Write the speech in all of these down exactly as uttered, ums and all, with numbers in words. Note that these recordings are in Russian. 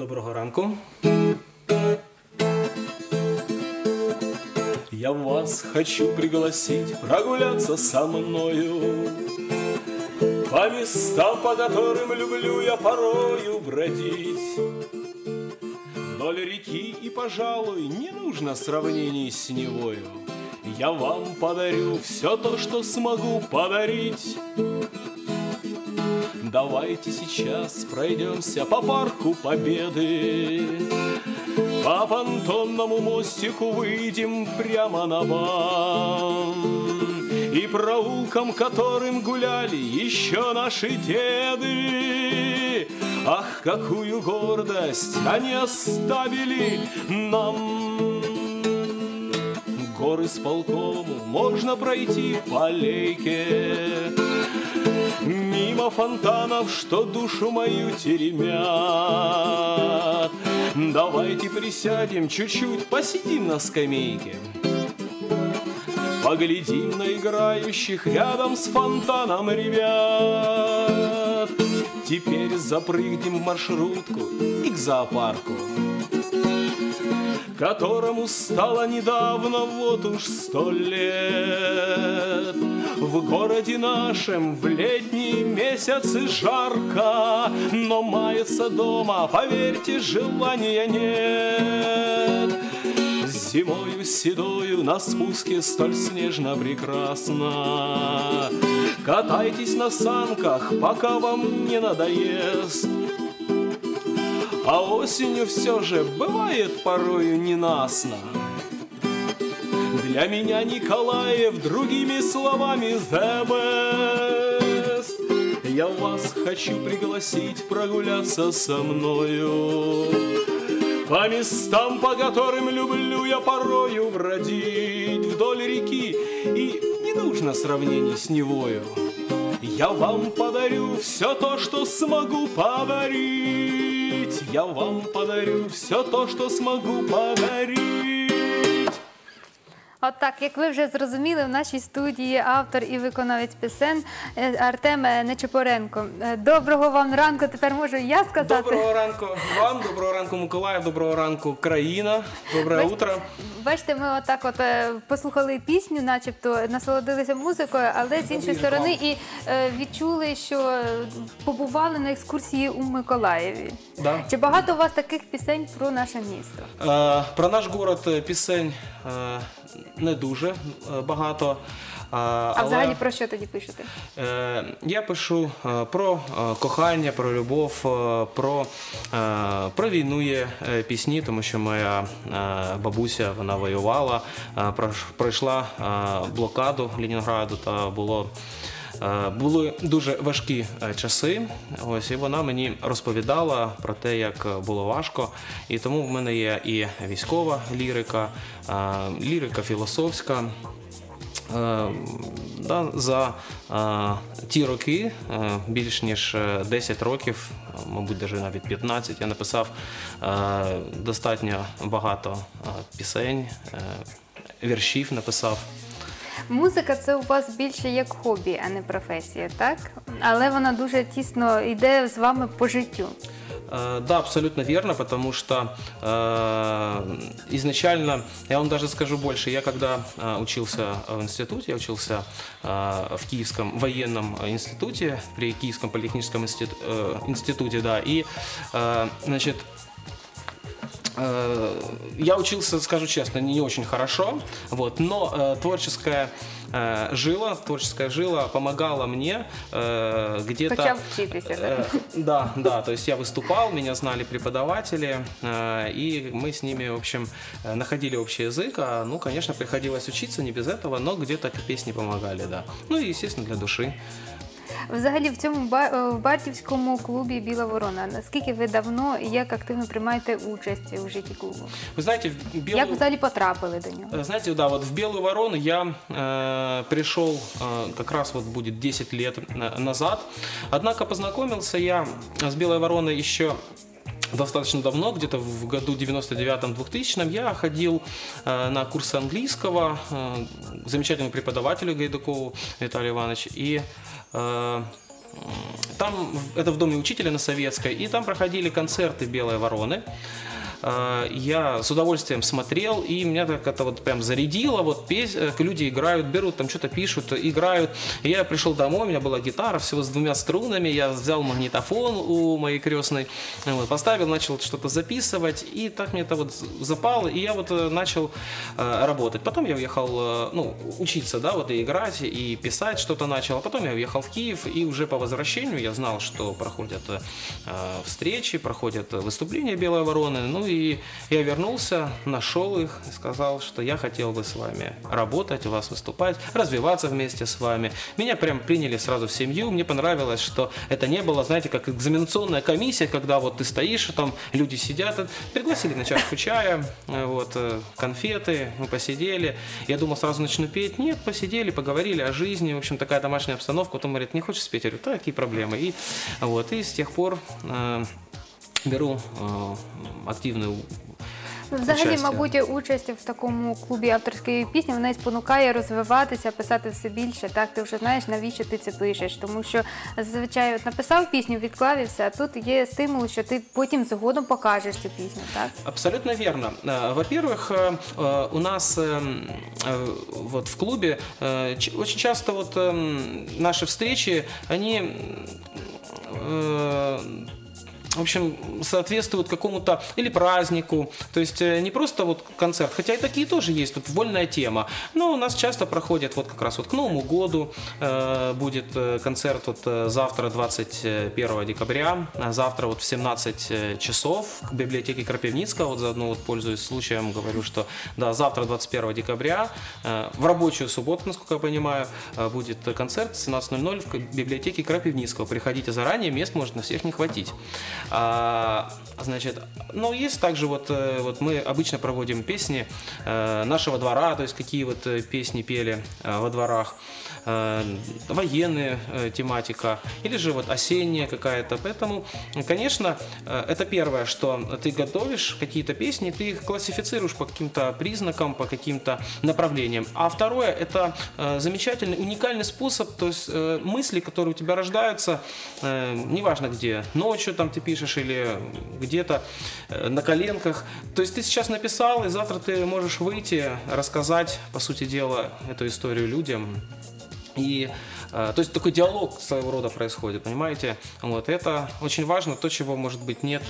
Доброго ранку. Я вас хочу пригласить прогуляться со мною по местам, по которым люблю я порою бродить. Вдоль реки и, пожалуй, не нужно сравнений с Невою. Я вам подарю все то, что смогу подарить. Давайте сейчас пройдемся по парку Победы, по понтонному мостику выйдем прямо на Бам, и проулкам, которым гуляли еще наши деды. Ах, какую гордость они оставили нам! Горы с полкому можно пройти по аллейке, мимо фонтанов, что душу мою теремят. Давайте присядем чуть-чуть, посидим на скамейке, поглядим на играющих рядом с фонтаном ребят. Теперь запрыгнем в маршрутку и к зоопарку, которому стало недавно вот уж сто лет. В городе нашем в летние месяцы жарко, но маяться дома, поверьте, желания нет. Зимою седою на спуске столь снежно прекрасно. Катайтесь на санках, пока вам не надоест. А осенью все же бывает порою ненастно. Для меня Николаев, другими словами, the best. Я вас хочу пригласить прогуляться со мною по местам, по которым люблю я порою бродить. Вдоль реки, и не нужно сравнений с Невою. Я вам подарю все то, что смогу подарить. Я вам подарю все то, що смогу подарить. От так, як ви вже зрозуміли, в нашій студії автор і виконавець пісень Артем Нечипоренко. Доброго вам ранку, тепер можу я сказати. Доброго ранку вам, доброго ранку Миколаїв, доброго ранку країна, доброе Бачите, утро. Бачите, ми отак от послухали пісню, начебто насолодилися музикою, але з іншої сторони і відчули, що побували на екскурсії у Миколаєві. Да. Чи багато у вас таких пісень про наше місто? Про наш город пісень не дуже багато. А але взагалі про що тоді пишете? Я пишу про кохання, про любов, про, про війну є пісні, тому що моя бабуся, вона воювала, пройшла блокаду Ленінграду, та було були дуже важкі часи, ось, і вона мені розповідала про те, як було важко. І тому в мене є і військова лірика, лірика філософська. Да, за а, ті роки, а, більш ніж десять років, мабуть, навіть п'ятнадцять, я написав а, достатньо багато а, пісень, а, віршів написав. Музика – це у вас більше як хобі, а не професія, так? Але вона дуже тісно йде з вами по життю. Да, абсолютно верно, потому что э, изначально, я вам даже скажу больше, я когда э, учился в институте, я учился э, в Киевском военном институте, при Киевском политехническом институ, э, институте, да, и, э, значит, э, я учился, скажу честно, не очень хорошо, вот, но э, творческая жила, творческая жила помогала мне э, где-то... Почав вчитися, э, да, да, то есть я выступал, меня знали преподаватели, э, и мы с ними, в общем, находили общий язык, а, ну, конечно, приходилось учиться, не без этого, но где-то песни помогали, да. Ну и, естественно, для души. Взагалі, в цьому в Бартівському клубі «Біла ворона» наскільки ви давно і як активно приймаєте участь у житті клубу? Вы знаете, в Белую... Як взагалі потрапили до нього? Знаете, да, вот в «Белую ворону» я э, пришел э, как раз вот будет десять лет назад, однако познакомился я с «Белой вороной» еще достаточно давно, где-то в году девяносто девятом — двухтысячном, я ходил э, на курсы английского э, к замечательному преподавателю Гайдукову Виталию Ивановичу, и э, там, это в Доме учителя на Советской, и там проходили концерты «Белой вороны». Я с удовольствием смотрел, и меня так это вот прям зарядило, вот пес... люди играют, берут, там что-то пишут, играют. И я пришел домой, у меня была гитара всего с двумя струнами, я взял магнитофон у моей крестной, вот, поставил, начал что-то записывать, и так мне это вот запало, и я вот начал э, работать. Потом я уехал, э, ну, учиться, да, вот и играть, и писать что-то начал, а потом я уехал в Киев, и уже по возвращению я знал, что проходят э, встречи, проходят выступления «Белой вороны», ну и И я вернулся, нашел их и сказал, что я хотел бы с вами работать, у вас выступать, развиваться вместе с вами. Меня прям приняли сразу в семью. Мне понравилось, что это не было, знаете, как экзаменационная комиссия, когда вот ты стоишь, там люди сидят. Пригласили на чашку чая, вот, конфеты, мы посидели. Я думал, сразу начну петь. Нет, посидели, поговорили о жизни. В общем, такая домашняя обстановка. Потом говорит, не хочешь спеть? Я говорю, да, какие проблемы? И, вот, и с тех пор... Э, беру э, активну Взагалі, участие. мабуть, участь в такому клубі авторської пісні, вона і спонукає розвиватися, писати все більше. Так, ти вже знаєш, навіщо ти це пишеш. Тому що, зазвичай, от написав пісню, відклав і все, а тут є стимул, що ти потім згодом покажеш цю пісню, так? Абсолютно верно. Во-первых, у нас вот в клубе очень часто вот наши встречи, они... в общем, соответствуют какому-то или празднику, то есть не просто вот концерт, хотя и такие тоже есть, тут вольная тема, но у нас часто проходят вот как раз вот к Новому году э, будет концерт вот завтра, двадцать первого декабря, завтра вот в семнадцать часов в библиотеке Крапивницкого, вот заодно вот пользуясь случаем говорю, что да, завтра двадцать первого декабря э, в рабочую субботу, насколько я понимаю, э, будет концерт в семнадцать ноль ноль в библиотеке Крапивницкого, приходите заранее, мест может на всех не хватить. А, значит, ну, есть также вот, вот мы обычно проводим песни э, нашего двора, то есть какие вот песни пели э, во дворах, э, военная э, тематика, или же вот осенняя какая-то. Поэтому, конечно, э, это первое, что ты готовишь какие-то песни, ты их классифицируешь по каким-то признакам, по каким-то направлениям. А второе, это э, замечательный, уникальный способ, то есть э, мысли, которые у тебя рождаются, э, неважно где, ночью там ты пишешь, пишешь или где-то на коленках. То есть ты сейчас написал, и завтра ты можешь выйти, рассказать, по сути дела, эту историю людям. И, то есть такой диалог своего рода происходит, понимаете? Вот, это очень важно, то, чего, может быть, нет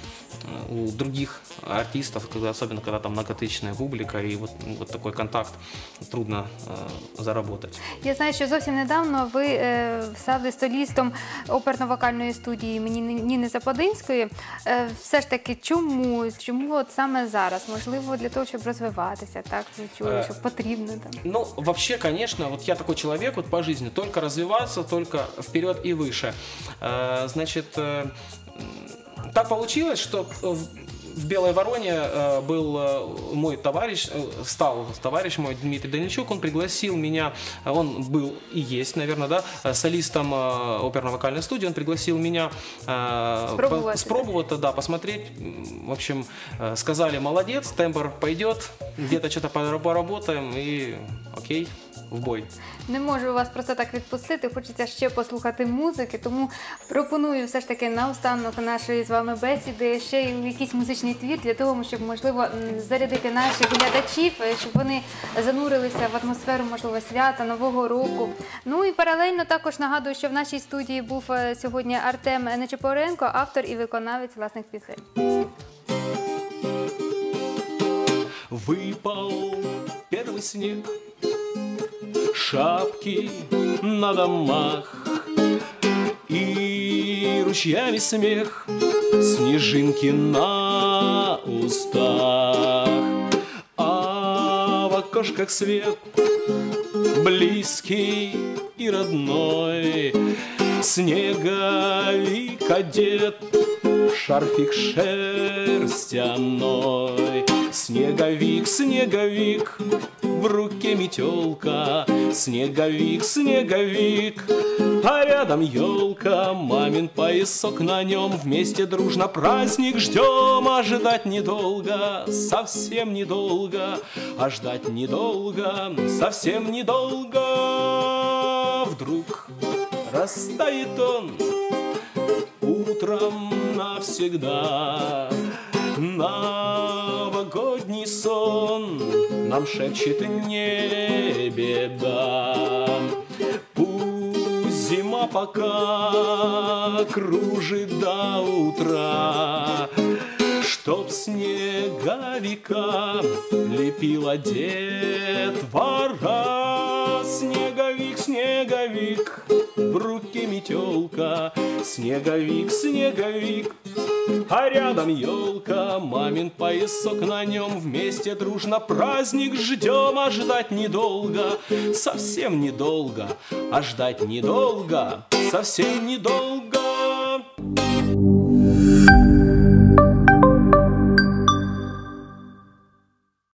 у других артистов, когда, особенно когда там многотысячная публика, і от, от такий контакт трудно е, заработать. Я знаю, що зовсім недавно ви е, стали солістом оперно-вокальної студії імені Ніни Западинської. Е, все ж таки, чому? Чому от саме зараз? Можливо, для того, щоб розвиватися, так? Ви чули, що потрібно там? Ну, вообще, конечно, вот я такой человек вот по жизни, только развиваться, только вперед и выше. Э, значит, э, так получилось, что в «Белой вороне» был мой товарищ, стал товарищ мой Дмитрий Данильчук, он пригласил меня, он был и есть, наверное, да, солистом оперно-вокальной студии, он пригласил меня спробовать, спробовать да, посмотреть, в общем, сказали, молодец, тембр пойдет, где-то что-то поработаем и окей. В бой. Не можу вас просто так відпустити, хочеться ще послухати музики, тому пропоную все ж таки наостанок нашої з вами бесіди ще й якийсь музичний твір для того, щоб, можливо, зарядити наших глядачів, щоб вони занурилися в атмосферу, можливо, свята, Нового року. Ну і паралельно також нагадую, що в нашій студії був сьогодні Артем Нечипоренко, автор і виконавець власних пісень. Выпал первый снег, шапки на домах и ручьями смех, снежинки на устах, а в окошках свет близкий и родной, снеговик одет, шарфик шерстяной. Снеговик, снеговик, в руке метелка, снеговик, снеговик, а рядом елка, мамин поясок на нем, вместе дружно праздник ждем, а ждать недолго, совсем недолго, а ждать недолго, совсем недолго. Вдруг растает он утром навсегда. Новогодний сон нам шепчет не беда. Пусть зима пока кружит до утра, чтоб снеговика лепила детвора. Снеговик, снеговик, в руке метелка. Снеговик, снеговик, а рядом елка. Мамин поясок на нем, вместе дружно праздник ждем. А ждать недолго, совсем недолго. А ждать недолго, совсем недолго.